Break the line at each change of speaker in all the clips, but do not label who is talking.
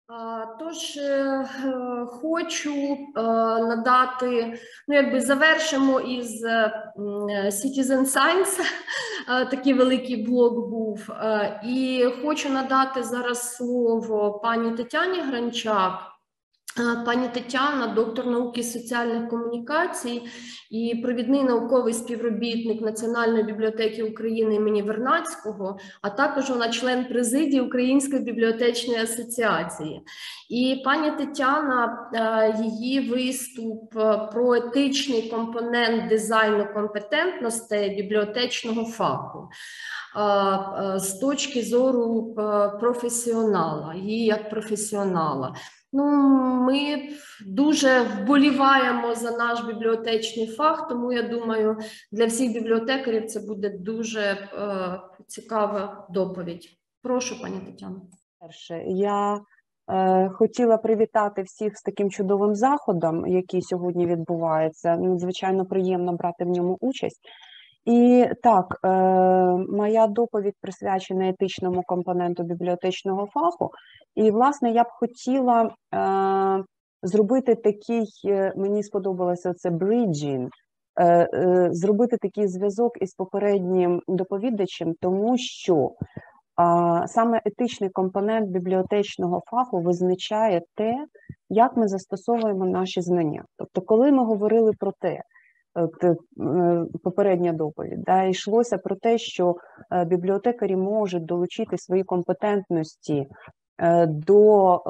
Хочу надати, завершимо із Citizen Science, такий великий блок був, і хочу надати зараз слово пані Тетяні Гранчак. Пані Тетяна, доктор науки з соціальних комунікацій і провідний науковий співробітник Національної бібліотеки України імені Вернадського, а також вона член президії Української бібліотечної асоціації. І пані Тетяна, її виступ про етичний компонент дизайну компетентностей бібліотечного фаху з точки зору професіонала, її як професіонала. Ми дуже вболіваємо за наш бібліотечний фах, тому я думаю, для всіх бібліотекарів це буде дуже цікава доповідь. Прошу, пані Тетяно.
Я хотіла привітати всіх з таким чудовим заходом, який сьогодні відбувається. Надзвичайно приємно брати в ньому участь. І так, моя доповідь присвячена етичному компоненту бібліотечного фаху. І, власне, я б хотіла зробити такий, мені сподобалося це bridging, зробити такий зв'язок із попереднім доповідачем, тому що саме етичний компонент бібліотечного фаху визначає те, як ми застосовуємо наші знання. Тобто, коли ми говорили про те, попередня доповідь, йшлося про те, що бібліотекарі можуть долучити свої компетентності до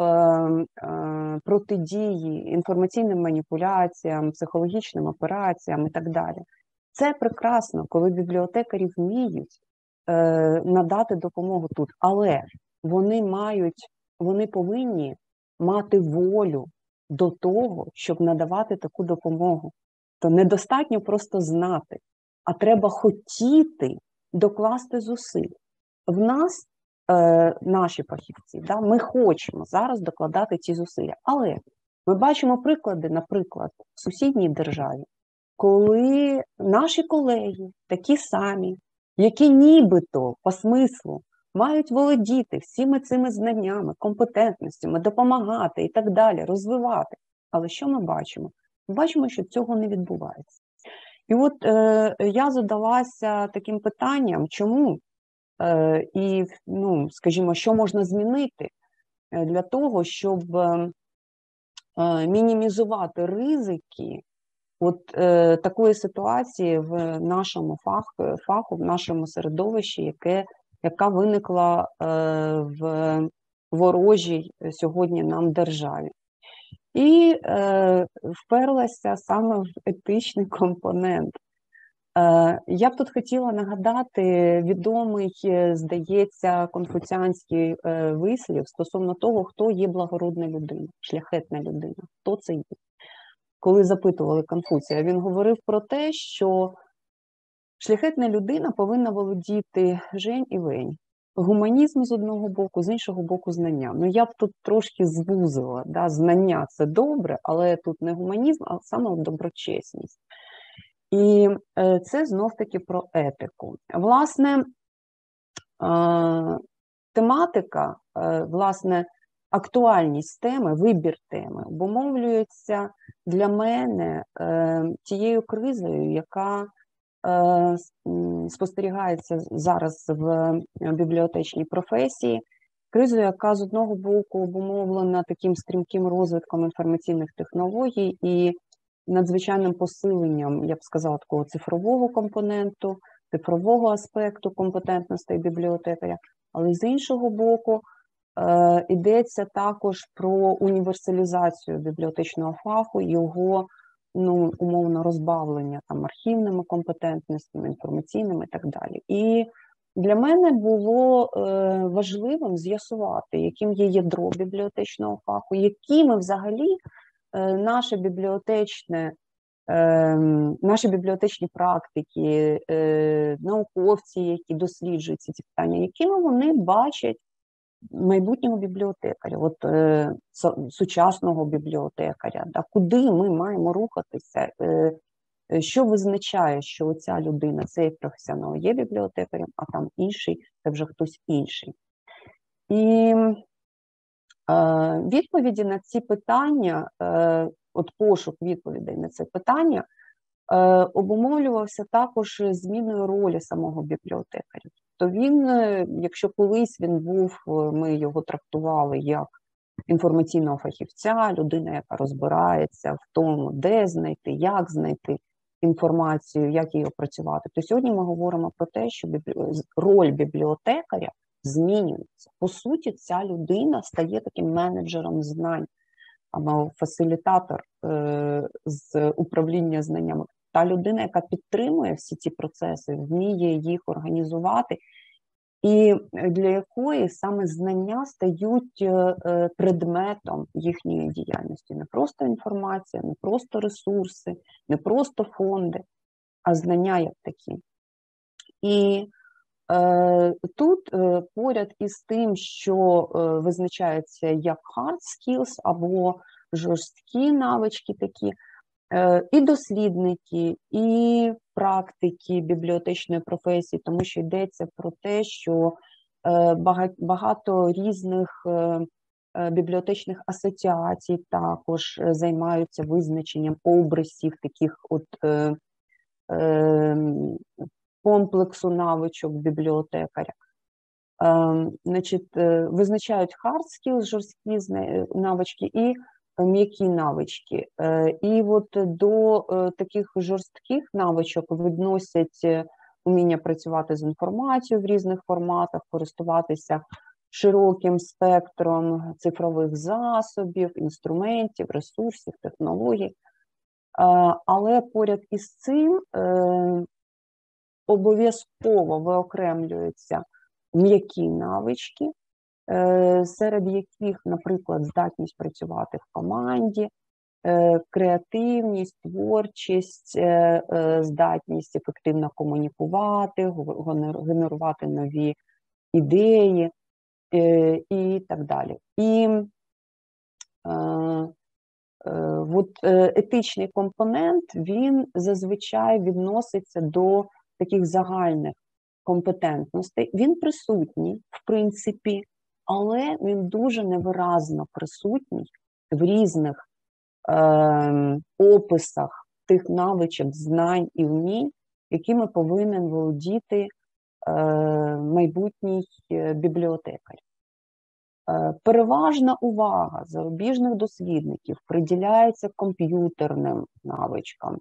протидії інформаційним маніпуляціям, психологічним операціям і так далі. Це прекрасно, коли бібліотекарі вміють надати допомогу тут, але вони повинні мати волю до того, щоб надавати таку допомогу. То недостатньо просто знати, а треба хотіти докласти зусиль. В нас, наші фахівці, ми хочемо зараз докладати ці зусилля. Але ми бачимо приклади, наприклад, в сусідній державі, коли наші колеги, такі самі, які нібито по смислу мають володіти всіми цими знаннями, компетентностями, допомагати і так далі, розвивати. Але що ми бачимо? Ми бачимо, що цього не відбувається. І от я задалася таким питанням, чому і, скажімо, що можна змінити для того, щоб мінімізувати ризики от такої ситуації в нашому фаху, в нашому середовищі, яка виникла в ворожій сьогодні нам державі. І вперлася саме в етичний компонент. Я б тут хотіла нагадати відомий, здається, конфуціанський вислів стосовно того, хто є благородна людина, шляхетна людина, хто це є. Коли запитували Конфуція, він говорив про те, що шляхетна людина повинна володіти жень і вень. Гуманізм з одного боку, з іншого боку знання. Я б тут трошки звузила. Знання – це добре, але тут не гуманізм, а саме доброчесність. І це знов-таки про етику. Власне, тематика, власне, актуальність теми, вибір теми обумовлюється для мене тією кризою, яка спостерігається зараз в бібліотечній професії, кризою, яка з одного боку обумовлена таким стрімким розвитком інформаційних технологій і надзвичайним посиленням, я б сказала, такого цифрового компоненту, цифрового аспекту компетентностей бібліотекаря, але з іншого боку йдеться також про універсалізацію бібліотечного фаху, його умовно розбавлення архівними компетентностями, інформаційними і так далі. І для мене було важливим з'ясувати, яким є ядро бібліотечного фаху, якими взагалі наші бібліотечні практики, науковці, які досліджують ці питання, якими вони бачать майбутнього бібліотекаря, сучасного бібліотекаря, куди ми маємо рухатися, що визначає, що ця людина, цей професіонал є бібліотекарем, а там інший – це вже хтось інший. І Відповіді на ці питання, от пошук відповідей на це питання, обумовлювався також зміною ролі самого бібліотекаря. То він, якщо колись він був, ми його трактували як інформаційного фахівця, людина, яка розбирається в тому, де знайти, як знайти інформацію, як її опрацювати, то сьогодні ми говоримо про те, що роль бібліотекаря змінюється. По суті, ця людина стає таким менеджером знань, або фасилітатор з управління знаннями. Та людина, яка підтримує всі ці процеси, вміє їх організувати, і для якої саме знання стають предметом їхньої діяльності. Не просто інформація, не просто ресурси, не просто фонди, а знання як такі. І тут поряд із тим, що визначається як hard skills або жорсткі навички такі, і дослідники, і практики бібліотечної професії, тому що йдеться про те, що багато різних бібліотечних асоціацій також займаються визначенням образів таких от комплексу навичок бібліотекаря. Значить, визначають hard skills, жорсткі навички, і м'які навички. І от до таких жорстких навичок відносять уміння працювати з інформацією в різних форматах, користуватися широким спектром цифрових засобів, інструментів, ресурсів, технологій. Але поряд із цим обов'язково виокремлюються м'які навички, серед яких, наприклад, здатність працювати в команді, креативність, творчість, здатність ефективно комунікувати, генерувати нові ідеї і так далі. І от етичний компонент, він зазвичай відноситься до таких загальних компетентностей. Він присутній, в принципі, але він дуже невиразно присутній в різних описах тих навичок, знань і вмінь, якими повинен володіти майбутній бібліотекар. Переважна увага зарубіжних дослідників приділяється комп'ютерним навичкам,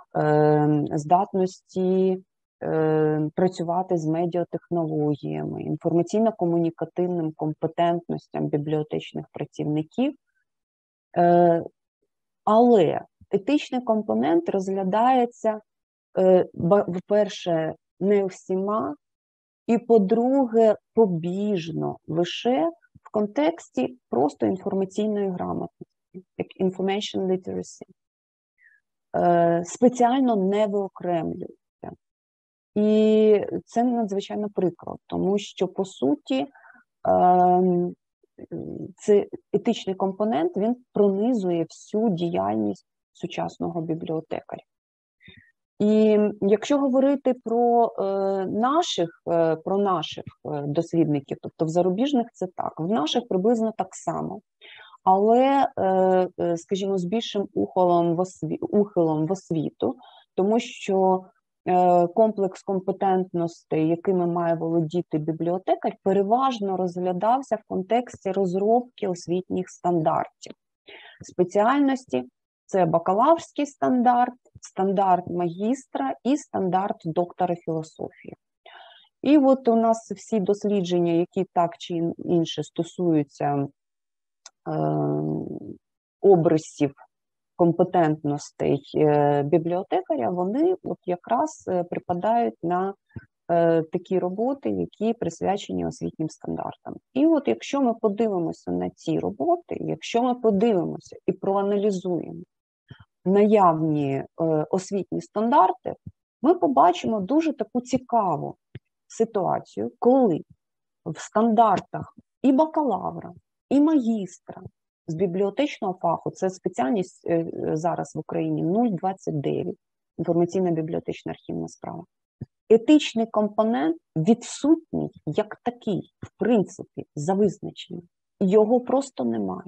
здатності працювати з медіатехнологіями, інформаційно-комунікативним компетентностям бібліотечних працівників. Але етичний компонент розглядається, по-перше, не всіма, і, по-друге, побіжно, лише в контексті просто інформаційної грамотності, як information literacy. Спеціально не виокремлюється. І це надзвичайно прикро, тому що, по суті, це етичний компонент, він пронизує всю діяльність сучасного бібліотекаря. І якщо говорити про наших дослідників, тобто в зарубіжних це так, в наших приблизно так само, але, скажімо, з більшим ухилом в освіту, тому що комплекс компетентностей, якими має володіти бібліотекар, переважно розглядався в контексті розробки освітніх стандартів. Спеціальності – це бакалаврський стандарт, стандарт магістра і стандарт доктора філософії. І от у нас всі дослідження, які так чи інше стосуються обрисів компетентностей бібліотекаря, вони от якраз припадають на такі роботи, які присвячені освітнім стандартам. І от якщо ми подивимося на ці роботи, якщо ми подивимося і проаналізуємо наявні освітні стандарти, ми побачимо дуже таку цікаву ситуацію, коли в стандартах і бакалавра, і магістра з бібліотечного фаху, це спеціальність зараз в Україні 0,29, інформаційна бібліотечна архівна справа, етичний компонент відсутній як такий, в принципі, за визначенням. його просто немає.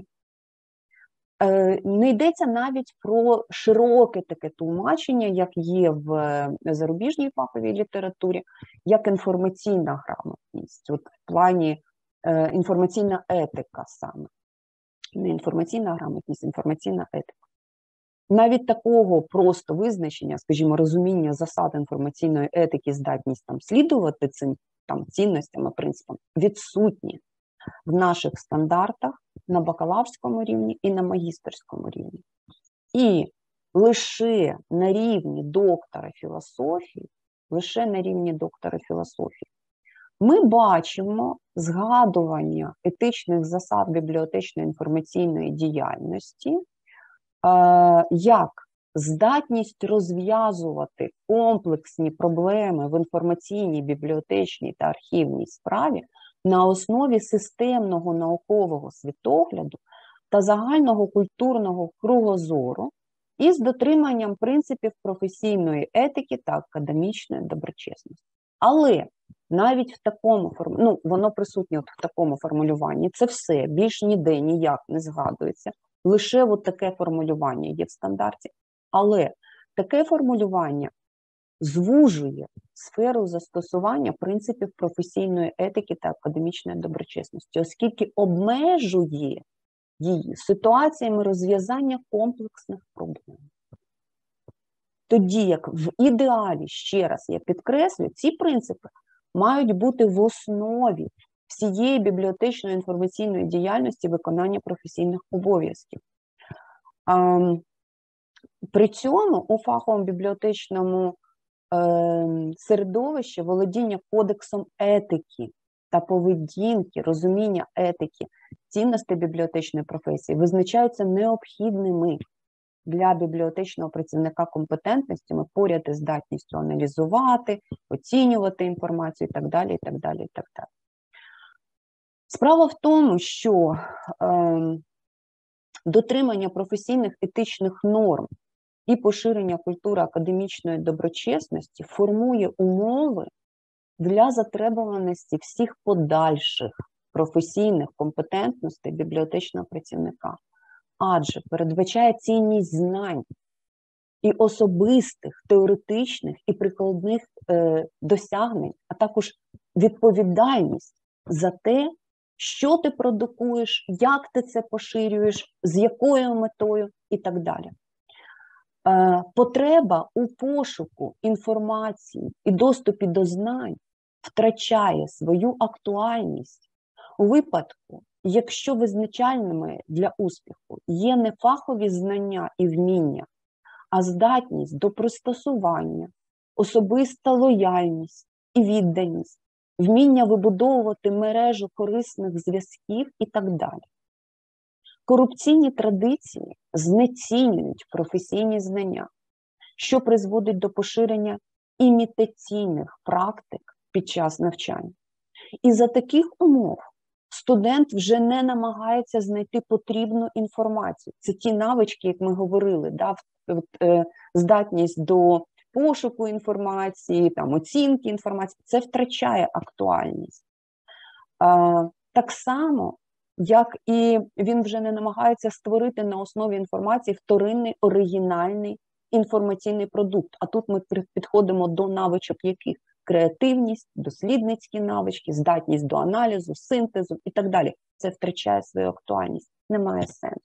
Не йдеться навіть про широке таке тлумачення, як є в зарубіжній фаховій літературі, як інформаційна грамотність, от в плані інформаційна етика саме. Не інформаційна грамотність, інформаційна етика. Навіть такого просто визначення, скажімо, розуміння засад інформаційної етики, здатність там слідувати цим там цінностям і принципам, відсутні в наших стандартах на бакалаврському рівні і на магістерському рівні. І лише на рівні доктора філософії, ми бачимо згадування етичних засад бібліотечно-інформаційної діяльності як здатність розв'язувати комплексні проблеми в інформаційній, бібліотечній та архівній справі на основі системного наукового світогляду та загального культурного кругозору із дотриманням принципів професійної етики та академічної доброчесності. Але навіть в такому воно присутнє в такому формулюванні, це все, більш ніде ніяк не згадується, лише от таке формулювання є в стандарті. Але таке формулювання звужує сферу застосування принципів професійної етики та академічної доброчесності, оскільки обмежує її ситуаціями розв'язання комплексних проблем. Тоді як в ідеалі, ще раз я підкреслю, ці принципи мають бути в основі всієї бібліотечно-інформаційної діяльності виконання професійних обов'язків. При цьому у фаховому бібліотечному середовищі володіння кодексом етики та поведінки, розуміння етики, цінностей бібліотечної професії визначаються необхідними для бібліотечного працівника компетентностями поряд із здатністю аналізувати, оцінювати інформацію і так далі, і так далі, і так далі. Справа в тому, що дотримання професійних етичних норм і поширення культури академічної доброчесності формує умови для затребуваності всіх подальших професійних компетентностей бібліотечного працівника, адже передбачає цінність знань і особистих, теоретичних і прикладних досягнень, а також відповідальність за те, що ти продукуєш, як ти це поширюєш, з якою метою і так далі. Потреба у пошуку інформації і доступі до знань втрачає свою актуальність у випадку, якщо визначальними для успіху є не фахові знання і вміння, а здатність до пристосування, особиста лояльність і відданість, вміння вибудовувати мережу корисних зв'язків і так далі. Корупційні традиції знецінюють професійні знання, що призводить до поширення імітаційних практик під час навчання. І за таких умов студент вже не намагається знайти потрібну інформацію. Це ті навички, як ми говорили, здатність до пошуку інформації, оцінки інформації, це втрачає актуальність. Так само, як і він вже не намагається створити на основі інформації вторинний, оригінальний інформаційний продукт. А тут ми підходимо до навичок яких? Креативність, дослідницькі навички, здатність до аналізу, синтезу і так далі. Це втрачає свою актуальність, немає сенсу.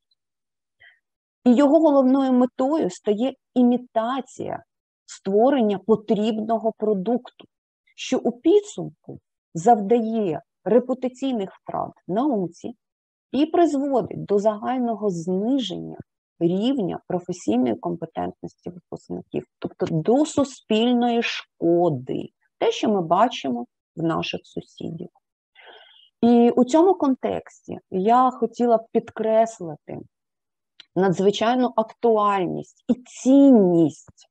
І його головною метою стає імітація створення потрібного продукту, що у підсумку завдає репутаційних втрат науці і призводить до загального зниження рівня професійної компетентності випускників, тобто до суспільної шкоди, те, що ми бачимо в наших сусідів. І у цьому контексті я хотіла б підкреслити надзвичайну актуальність і цінність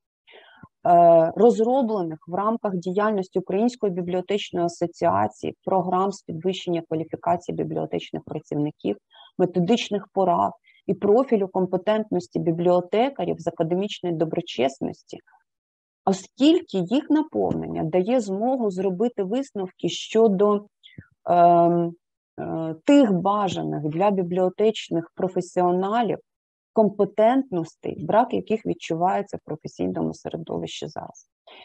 розроблених в рамках діяльності Української бібліотечної асоціації програм з підвищення кваліфікації бібліотечних працівників, методичних порад і профілю компетентності бібліотекарів з академічної доброчесності, оскільки їх наповнення дає змогу зробити висновки щодо тих бажаних для бібліотечних професіоналів компетентностей, брак яких відчувається в професійному середовищі зараз.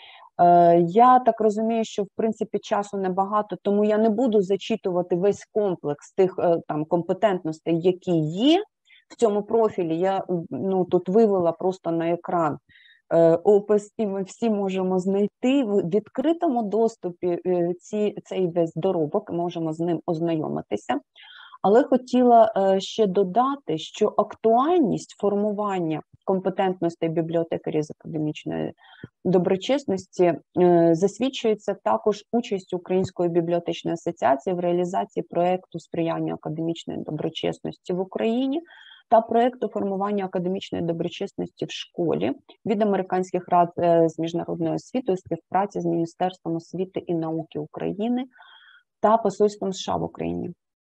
Я так розумію, що в принципі часу небагато, тому я не буду зачитувати весь комплекс тих там компетентностей, які є в цьому профілі. Я тут вивела просто на екран опис, і ми всі можемо знайти в відкритому доступі цей весь доробок, можемо з ним ознайомитися. Але хотіла ще додати, що актуальність формування компетентностей бібліотекарів з академічної доброчесності засвідчується також участю Української бібліотечної асоціації в реалізації проєкту сприяння академічної доброчесності в Україні та проєкту формування академічної доброчесності в школі від американських рад з міжнародною освітою, співпраці з Міністерством освіти і науки України та Посольством США в Україні.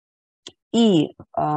І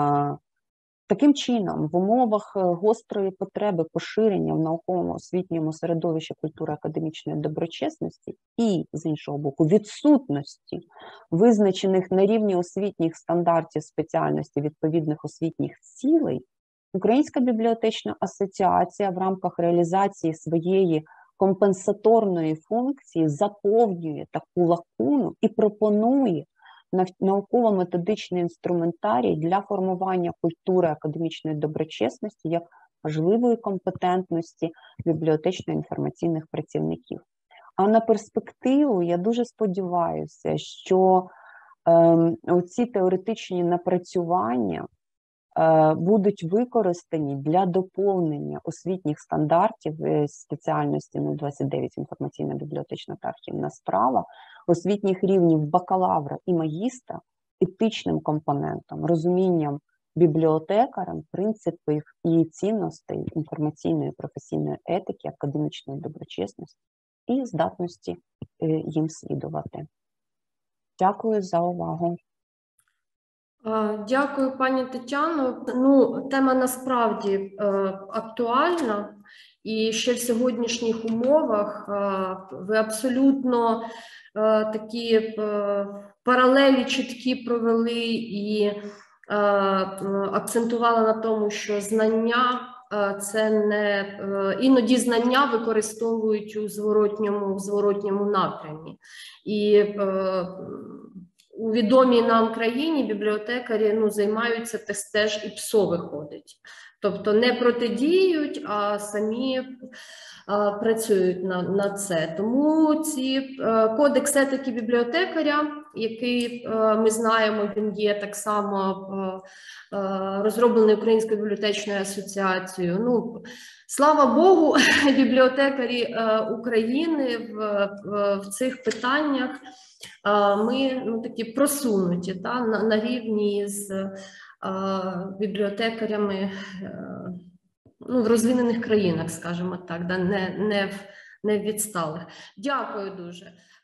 таким чином, в умовах гострої потреби поширення в науковому освітньому середовищі культури академічної доброчесності і, з іншого боку, відсутності визначених на рівні освітніх стандартів спеціальності відповідних освітніх цілей, Українська бібліотечна асоціація в рамках реалізації своєї компенсаторної функції заповнює таку лакуну і пропонує науково-методичний інструментарій для формування культури академічної доброчесності як важливої компетентності бібліотечно-інформаційних працівників. А на перспективу я дуже сподіваюся, що оці теоретичні напрацювання будуть використані для доповнення освітніх стандартів спеціальності 029 інформаційна бібліотечна та архівна справа, освітніх рівнів бакалавра і магістра етичним компонентом, розумінням бібліотекарем принципів і цінностей інформаційної професійної етики, академічної доброчесності і здатності їм слідувати. Дякую за увагу.
Дякую, пані Тетяно. Тема насправді актуальна, і ще в сьогоднішніх умовах ви абсолютно такі паралелі чіткі провели і акцентували на тому, що знання це не іноді знання використовують у зворотньому напрямі. І у відомій нам країні бібліотекарі займаються теж і ПСО виходить. Тобто не протидіють, а самі працюють на це. Тому кодекс етики бібліотекаря, який ми знаємо, він є так само розроблений Українською бібліотечною асоціацією. Слава Богу, бібліотекарі України в цих питаннях ми такі просунуті на рівні з бібліотекарями в розвинених країнах, скажімо так, не в відсталих. Дякую дуже.